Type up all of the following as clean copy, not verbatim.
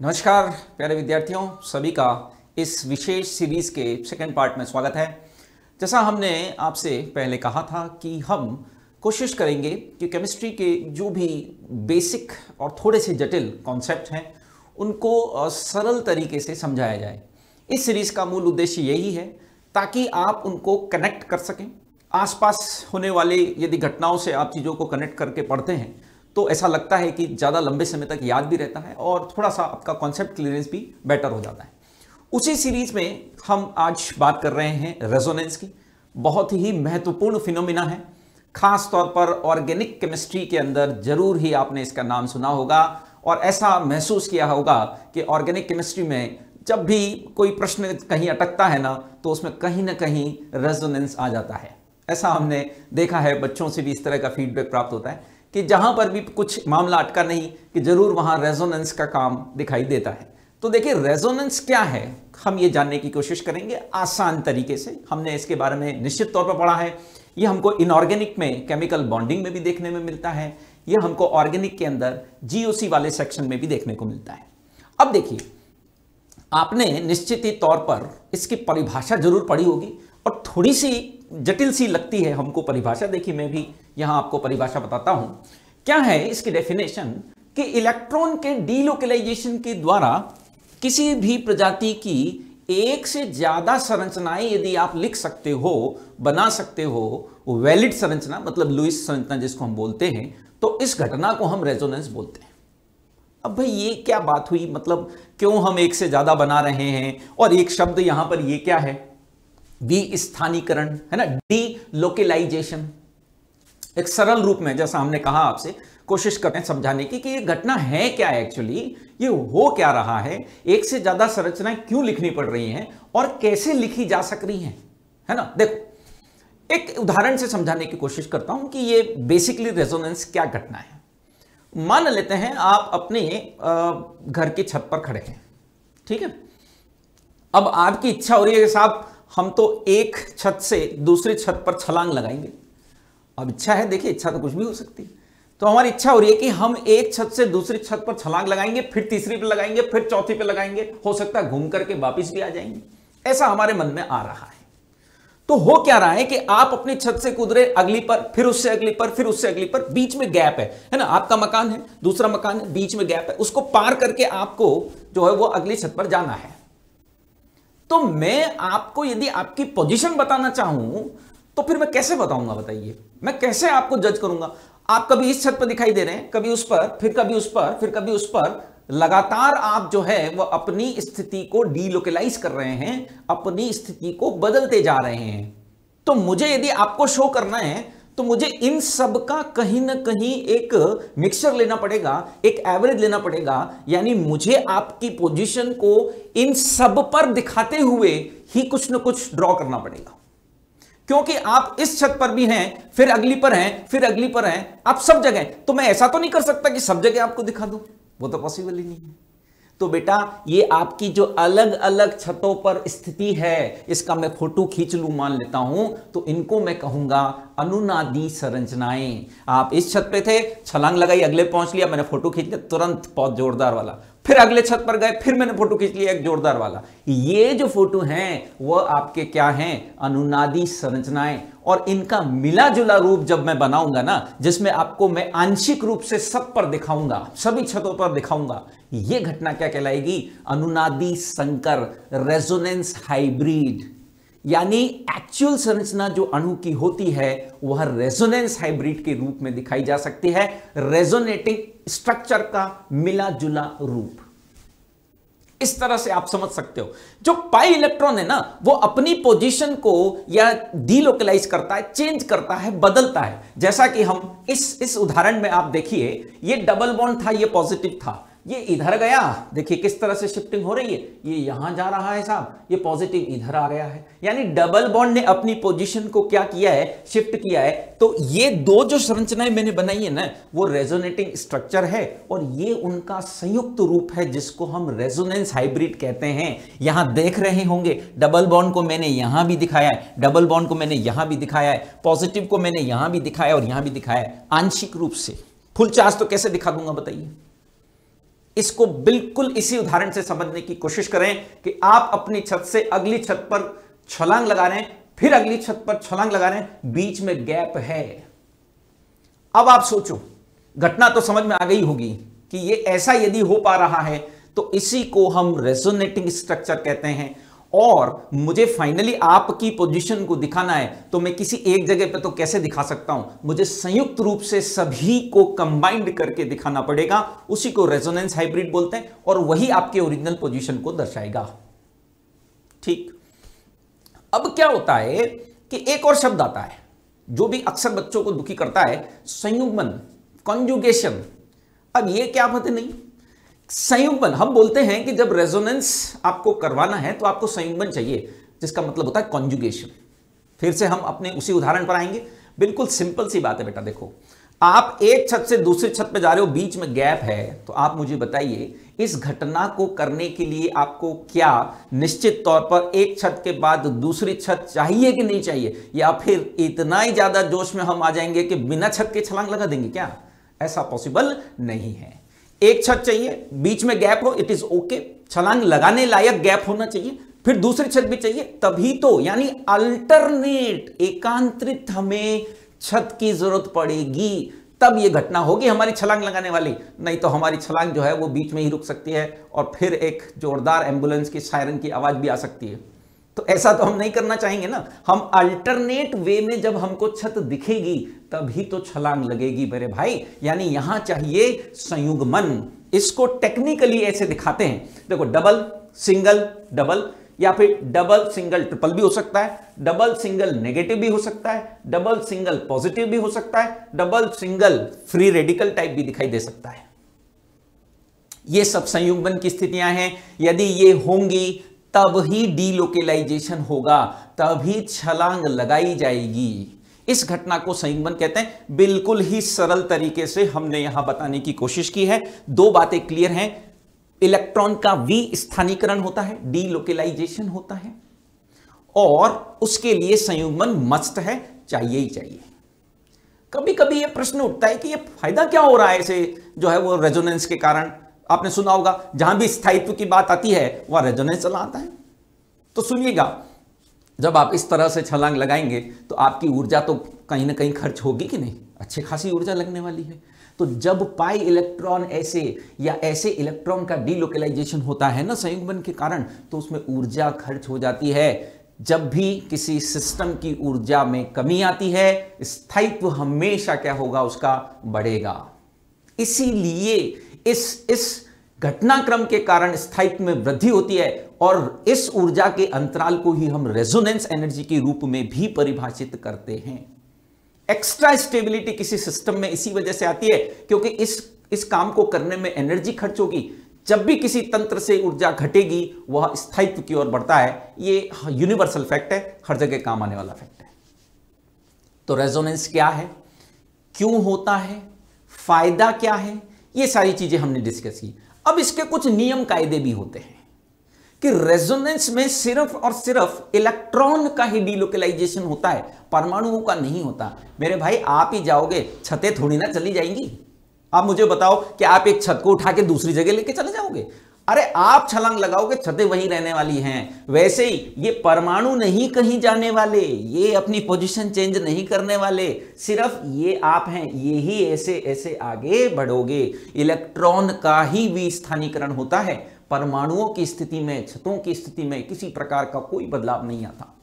नमस्कार प्यारे विद्यार्थियों, सभी का इस विशेष सीरीज के सेकंड पार्ट में स्वागत है। जैसा हमने आपसे पहले कहा था कि हम कोशिश करेंगे कि केमिस्ट्री के जो भी बेसिक और थोड़े से जटिल कॉन्सेप्ट हैं उनको सरल तरीके से समझाया जाए। इस सीरीज का मूल उद्देश्य यही है ताकि आप उनको कनेक्ट कर सकें। आसपास होने वाले यदि घटनाओं से आप चीज़ों को कनेक्ट करके पढ़ते हैं तो ऐसा लगता है कि ज़्यादा लंबे समय तक याद भी रहता है और थोड़ा सा आपका कॉन्सेप्ट क्लियरेंस भी बेटर हो जाता है। उसी सीरीज में हम आज बात कर रहे हैं रेजोनेंस की। बहुत ही महत्वपूर्ण फिनोमिना है, खास तौर पर ऑर्गेनिक केमिस्ट्री के अंदर जरूर ही आपने इसका नाम सुना होगा और ऐसा महसूस किया होगा कि ऑर्गेनिक केमिस्ट्री में जब भी कोई प्रश्न कहीं अटकता है ना तो उसमें कहीं ना कहीं रेजोनेंस आ जाता है। ऐसा हमने देखा है, बच्चों से भी इस तरह का फीडबैक प्राप्त होता है कि जहां पर भी कुछ मामला अटका नहीं कि जरूर वहां रेजोनेंस का काम दिखाई देता है। तो देखिए रेजोनेंस क्या है, हम ये जानने की कोशिश करेंगे आसान तरीके से। हमने इसके बारे में निश्चित तौर पर पढ़ा है। ये हमको इनऑर्गेनिक में केमिकल बॉन्डिंग में भी देखने में मिलता है, ये हमको ऑर्गेनिक के अंदर जीओसी वाले सेक्शन में भी देखने को मिलता है। अब देखिए, आपने निश्चित ही तौर पर इसकी परिभाषा जरूर पढ़ी होगी और थोड़ी सी जटिल सी लगती है हमको परिभाषा। देखिए, मैं भी यहां आपको परिभाषा बताता हूं। क्या है इसकी डेफिनेशन कि इलेक्ट्रॉन के डीलोकलाइजेशन के द्वारा किसी भी प्रजाति की एक से ज्यादा संरचनाएं यदि आप लिख सकते हो, बना सकते हो, वैलिड संरचना मतलब लुईस संरचना जिसको हम बोलते हैं, तो इस घटना को हम रेजोनेंस बोलते हैं। अब भाई ये क्या बात हुई, मतलब क्यों हम एक से ज्यादा बना रहे हैं? और एक शब्द यहां पर ये क्या है, विस्थानीकरण है ना, डी लोकलाइजेशन। एक सरल रूप में जैसा हमने कहा आपसे कोशिश करते हैं समझाने की कि ये घटना है क्या है, एक्चुअली ये हो क्या रहा है, एक से ज्यादा संरचनाएं क्यों लिखनी पड़ रही हैं और कैसे लिखी जा सक रही हैं, है ना। देखो, एक उदाहरण से समझाने की कोशिश करता हूं कि ये बेसिकली रेजोनेंस क्या घटना है। मान लेते हैं आप अपने घर की छत पर खड़े हैं, ठीक है। अब आपकी इच्छा हो रही है कि साहब हम तो एक छत से दूसरी छत पर छलांग लगाएंगे। अब इच्छा है, देखिए इच्छा तो कुछ भी हो सकती है। तो हमारी इच्छा हो रही है कि हम एक छत से दूसरी छत पर छलांग लगाएंगे, फिर तीसरी पे लगाएंगे, फिर चौथी पे लगाएंगे, हो सकता है घूम करके वापिस भी आ जाएंगे। ऐसा हमारे मन में आ रहा है। तो हो क्या रहा है कि आप अपनी छत से कूद रहे, अगली पर, फिर उससे अगली पर, फिर उससे अगली पर, बीच में गैप है ना। आपका मकान है, दूसरा मकान है, बीच में गैप है, उसको पार करके आपको जो है वो अगली छत पर जाना है। तो मैं आपको यदि आपकी पोजीशन बताना चाहूं तो फिर मैं कैसे बताऊंगा, बताइए। मैं कैसे आपको जज करूंगा? आप कभी इस छत पर दिखाई दे रहे हैं, कभी उस पर, फिर कभी उस पर, फिर कभी उस पर। लगातार आप जो है वह अपनी स्थिति को डीलोकलाइज कर रहे हैं, अपनी स्थिति को बदलते जा रहे हैं। तो मुझे यदि आपको शो करना है तो मुझे इन सब का कहीं ना कहीं एक मिक्सचर लेना पड़ेगा, एक एवरेज लेना पड़ेगा। यानी मुझे आपकी पोजीशन को इन सब पर दिखाते हुए ही कुछ ना कुछ ड्रॉ करना पड़ेगा, क्योंकि आप इस छत पर भी हैं, फिर अगली पर हैं, फिर अगली पर हैं, आप सब जगह। तो मैं ऐसा तो नहीं कर सकता कि सब जगह आपको दिखा दूं, वो तो पॉसिबल ही नहीं है। तो बेटा, ये आपकी जो अलग अलग छतों पर स्थिति है, इसका मैं फोटो खींच लूं मान लेता हूं, तो इनको मैं कहूंगा अनुनादी संरचनाएं। आप इस छत पे थे, छलांग लगाई, अगले पहुंच लिया, मैंने फोटो खींच लिया तुरंत, बहुत जोरदार वाला। फिर अगले छत पर गए, फिर मैंने फोटो खींच लिया एक जोरदार वाला। ये जो फोटो हैं वो आपके क्या हैं, अनुनादी संरचनाएं। और इनका मिला जुला रूप जब मैं बनाऊंगा ना, जिसमें आपको मैं आंशिक रूप से सब पर दिखाऊंगा, सभी छतों पर दिखाऊंगा, ये घटना क्या कहलाएगी, अनुनादी संकर, रेजोनेंस हाइब्रिड। यानी एक्चुअल संरचना जो अणु की होती है वह रेजोनेंस हाइब्रिड के रूप में दिखाई जा सकती है, रेजोनेटिंग स्ट्रक्चर का मिला जुला रूप। इस तरह से आप समझ सकते हो। जो पाई इलेक्ट्रॉन है ना, वो अपनी पोजीशन को या डीलोकलाइज करता है, चेंज करता है, बदलता है। जैसा कि हम इस उदाहरण में आप देखिए, ये डबल बॉन्ड था, ये पॉजिटिव था, ये इधर गया, देखिए किस तरह से शिफ्टिंग हो रही है, ये यहां जा रहा है साहब, ये पॉजिटिव इधर आ गया है। यानी डबल बॉन्ड ने अपनी पोजीशन को क्या किया है, शिफ्ट किया है। तो ये दो जो संरचनाएं मैंने बनाई है ना, वो रेजोनेटिंग स्ट्रक्चर है और ये उनका संयुक्त रूप है जिसको हम रेजोनेंस हाइब्रिड कहते हैं। यहां देख रहे होंगे डबल बॉन्ड को मैंने यहां भी दिखाया है, डबल बॉन्ड को मैंने यहां भी दिखाया है, पॉजिटिव को मैंने यहां भी दिखाया और यहां भी दिखाया है, आंशिक रूप से। फुल चार्ज तो कैसे दिखा दूंगा बताइए। इसको बिल्कुल इसी उदाहरण से समझने की कोशिश करें कि आप अपनी छत से अगली छत पर छलांग लगा रहे हैं, फिर अगली छत पर छलांग लगा रहे हैं, बीच में गैप है। अब आप सोचो, घटना तो समझ में आ गई होगी कि ये ऐसा यदि हो पा रहा है तो इसी को हम रेजोनेटिंग स्ट्रक्चर कहते हैं। और मुझे फाइनली आपकी पोजीशन को दिखाना है तो मैं किसी एक जगह पे तो कैसे दिखा सकता हूं, मुझे संयुक्त रूप से सभी को कंबाइंड करके दिखाना पड़ेगा। उसी को रेजोनेंस हाइब्रिड बोलते हैं और वही आपके ओरिजिनल पोजीशन को दर्शाएगा। ठीक, अब क्या होता है कि एक और शब्द आता है जो भी अक्सर बच्चों को दुखी करता है, संयुग्मन, कॉन्जुगेशन। अब ये क्या पता नहीं, संयुग्मन हम बोलते हैं कि जब रेजोनेंस आपको करवाना है तो आपको संयुग्मन चाहिए, जिसका मतलब होता है कॉन्जुगेशन। फिर से हम अपने उसी उदाहरण पर आएंगे। बिल्कुल सिंपल सी बात है बेटा, देखो आप एक छत से दूसरी छत पे जा रहे हो, बीच में गैप है, तो आप मुझे बताइए इस घटना को करने के लिए आपको क्या निश्चित तौर पर एक छत के बाद दूसरी छत चाहिए कि नहीं चाहिए, या फिर इतना ही ज्यादा जोश में हम आ जाएंगे कि बिना छत के छलांग लगा देंगे? क्या ऐसा पॉसिबल नहीं है। एक छत चाहिए, बीच में गैप हो, इट इज ओके, छलांग लगाने लायक गैप होना चाहिए, फिर दूसरी छत भी चाहिए, तभी तो, यानी अल्टरनेट, एकांतरित हमें छत की जरूरत पड़ेगी, तब ये घटना होगी हमारी छलांग लगाने वाली। नहीं तो हमारी छलांग जो है वो बीच में ही रुक सकती है और फिर एक जोरदार एम्बुलेंस की सायरन की आवाज भी आ सकती है। तो ऐसा तो हम नहीं करना चाहेंगे ना। हम अल्टरनेट वे में जब हमको छत दिखेगी तभी तो छलांग लगेगी मेरे भाई, यानी यहां चाहिए संयुग्मन। इसको टेक्निकली ऐसे दिखाते हैं, देखो डबल सिंगल डबल, या फिर डबल सिंगल ट्रिपल भी हो सकता है, डबल सिंगल नेगेटिव भी हो सकता है, डबल सिंगल पॉजिटिव भी हो सकता है, double single free radical type भी दिखाई दे सकता है। ये सब संयुग्मन की स्थितियां हैं। यदि ये होंगी तब ही डीलोकेलाइजेशन होगा, तभी छलांग लगाई जाएगी। इस घटना को संयुग्मन कहते हैं। बिल्कुल ही सरल तरीके से हमने यहां बताने की कोशिश की है। दो बातें क्लियर हैं, इलेक्ट्रॉन का विस्थानीकरण होता है, डीलोकेलाइजेशन होता है, और उसके लिए संयुग्मन मस्ट है, चाहिए ही चाहिए। कभी कभी यह प्रश्न उठता है कि यह फायदा क्या हो रहा है इसे जो है वो रेजोनेंस के कारण। आपने सुना होगा जहां भी स्थायित्व की बात आती है वह रेजोनेंस चला आता है। तो सुनिएगा, जब आप इस तरह से छलांग लगाएंगे तो आपकी ऊर्जा तो कहीं ना कहीं खर्च होगी कि नहीं, अच्छी खासी ऊर्जा लगने वाली है। तो जब पाई इलेक्ट्रॉन ऐसे या ऐसे इलेक्ट्रॉन का डीलोकेलाइजेशन होता है ना संयुग्मन के कारण, तो उसमें ऊर्जा खर्च हो जाती है। जब भी किसी सिस्टम की ऊर्जा में कमी आती है, स्थायित्व हमेशा क्या होगा, उसका बढ़ेगा। इसीलिए इस घटनाक्रम के कारण स्थायित्व में वृद्धि होती है, और इस ऊर्जा के अंतराल को ही हम रेजोनेंस एनर्जी के रूप में भी परिभाषित करते हैं। एक्स्ट्रा स्टेबिलिटी किसी सिस्टम में इसी वजह से आती है क्योंकि इस काम को करने में एनर्जी खर्च होगी। जब भी किसी तंत्र से ऊर्जा घटेगी वह स्थायित्व की ओर बढ़ता है। ये यूनिवर्सल फैक्ट है, हर जगह काम आने वाला फैक्ट है। तो रेजोनेंस क्या है, क्यों होता है, फायदा क्या है, ये सारी चीजें हमने डिस्कस की। अब इसके कुछ नियम कायदे भी होते हैं कि रेजोनेंस में सिर्फ और सिर्फ इलेक्ट्रॉन का ही डीलोकेलाइजेशन होता है, परमाणुओं का नहीं होता। मेरे भाई आप ही जाओगे, छतें थोड़ी ना चली जाएंगी। आप मुझे बताओ कि आप एक छत को उठा के दूसरी जगह लेके चले जाओगे? अरे आप छलांग लगाओगे, छतें वहीं रहने वाली हैं। वैसे ही ये परमाणु नहीं कहीं जाने वाले, ये अपनी पोजीशन चेंज नहीं करने वाले, सिर्फ ये आप हैं, ये ही ऐसे ऐसे आगे बढ़ोगे। इलेक्ट्रॉन का ही विस्थानीकरण होता है, परमाणुओं की स्थिति में, छतों की स्थिति में किसी प्रकार का कोई बदलाव नहीं आता।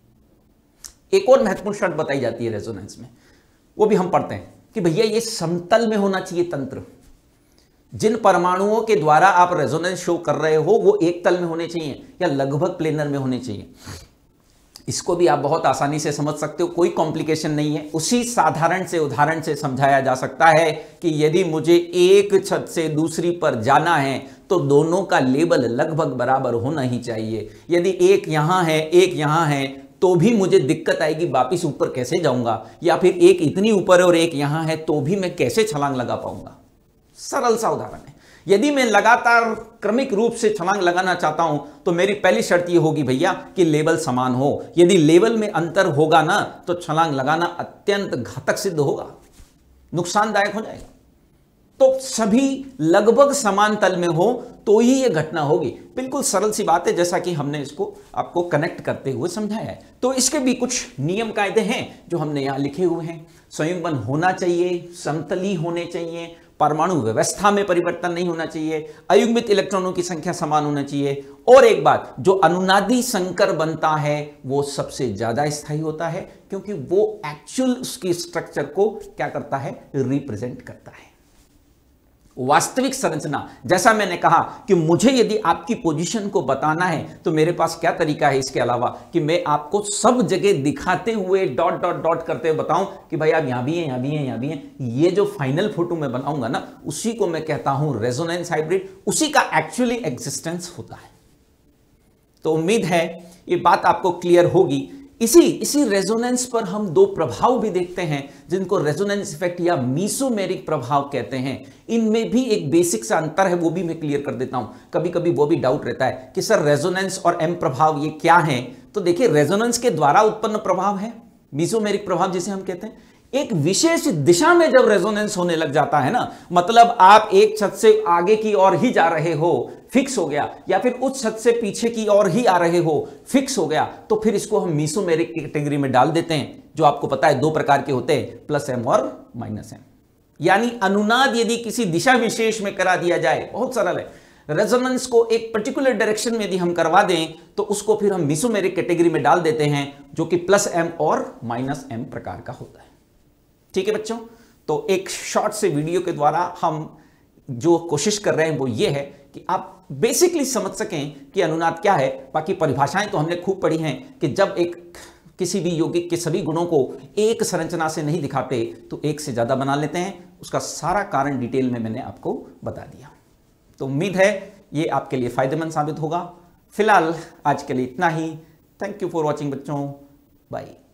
एक और महत्वपूर्ण शर्त बताई जाती है रेजोनेंस में, वो भी हम पढ़ते हैं कि भैया ये समतल में होना चाहिए तंत्र। जिन परमाणुओं के द्वारा आप रेजोनेंस शो कर रहे हो वो एक तल में होने चाहिए या लगभग प्लेनर में होने चाहिए। इसको भी आप बहुत आसानी से समझ सकते हो, कोई कॉम्प्लिकेशन नहीं है। उसी साधारण से उदाहरण से समझाया जा सकता है कि यदि मुझे एक छत से दूसरी पर जाना है तो दोनों का लेवल लगभग बराबर होना ही चाहिए। यदि एक यहां है एक यहां है तो भी मुझे दिक्कत आएगी, वापिस ऊपर कैसे जाऊंगा, या फिर एक इतनी ऊपर और एक यहां है तो भी मैं कैसे छलांग लगा पाऊंगा। सरल सा उदाहरण है। यदि मैं लगातार क्रमिक रूप से छलांग लगाना चाहता हूं तो मेरी पहली शर्त यह होगी भैया कि लेवल समान हो। यदि लेवल में अंतर होगा ना तो छलांग लगाना अत्यंत घातक सिद्ध होगा, नुकसानदायक हो जाएगा। तो सभी लगभग समान तल में हो तो ही यह घटना होगी। बिल्कुल सरल सी बात है, जैसा कि हमने इसको आपको कनेक्ट करते हुए समझाया है। तो इसके भी कुछ नियम कायदे हैं जो हमने यहां लिखे हुए हैं। संयुग्मन होना चाहिए, समतली होने चाहिए, परमाणु व्यवस्था में परिवर्तन नहीं होना चाहिए, अयुग्मित इलेक्ट्रॉनों की संख्या समान होना चाहिए, और एक बात, जो अनुनादी संकर बनता है वो सबसे ज्यादा स्थायी होता है, क्योंकि वो एक्चुअल उसकी स्ट्रक्चर को क्या करता है, रिप्रेजेंट करता है। वास्तविक संरचना, जैसा मैंने कहा कि मुझे यदि आपकी पोजीशन को बताना है तो मेरे पास क्या तरीका है इसके अलावा कि मैं आपको सब जगह दिखाते हुए डॉट डॉट डॉट करते हुए बताऊं कि भाई आप यहां भी हैं, यहां भी हैं, यहां भी हैं। ये जो फाइनल फोटो मैं बनाऊंगा ना, उसी को मैं कहता हूं रेजोनेंस हाइब्रिड, उसी का एक्चुअली एग्जिस्टेंस होता है। तो उम्मीद है ये बात आपको क्लियर होगी। इसी रेजोनेंस पर हम दो प्रभाव भी देखते हैं जिनको रेजोनेंस इफेक्ट या मीसोमेरिक प्रभाव कहते हैं। इनमें भी एक बेसिक सा अंतर है, वो भी मैं क्लियर कर देता हूं। कभी कभी वो भी डाउट रहता है कि सर रेजोनेंस और एम प्रभाव ये क्या है। तो देखिए, रेजोनेंस के द्वारा उत्पन्न प्रभाव है मीसोमेरिक प्रभाव जिसे हम कहते हैं। एक विशेष दिशा में जब रेजोनेंस होने लग जाता है ना, मतलब आप एक छत से आगे की ओर ही जा रहे हो, फिक्स हो गया, या फिर उस छत से पीछे की ओर ही आ रहे हो, फिक्स हो गया, तो फिर इसको हम मीसोमेरिक कैटेगरी में डाल देते हैं। जो आपको पता है दो प्रकार के होते हैं, प्लस एम और माइनस एम। यानी अनुनाद यदि किसी दिशा विशेष में करा दिया जाए, बहुत सरल है, रेजोनेंस को एक पर्टिकुलर डायरेक्शन में यदि हम करवा दें तो उसको फिर हम मीसोमेरिक कैटेगरी में डाल देते हैं, जो कि प्लस एम और माइनस एम प्रकार का होता है। ठीक है बच्चों, तो एक शॉर्ट से वीडियो के द्वारा हम जो कोशिश कर रहे हैं वो ये है कि आप बेसिकली समझ सकें कि अनुनाद क्या है। बाकी परिभाषाएं तो हमने खूब पढ़ी हैं कि जब एक किसी भी यौगिक के सभी गुणों को एक संरचना से नहीं दिखाते तो एक से ज्यादा बना लेते हैं। उसका सारा कारण डिटेल में मैंने आपको बता दिया। तो उम्मीद है ये आपके लिए फायदेमंद साबित होगा। फिलहाल आज के लिए इतना ही। थैंक यू फॉर वॉचिंग बच्चों, बाय।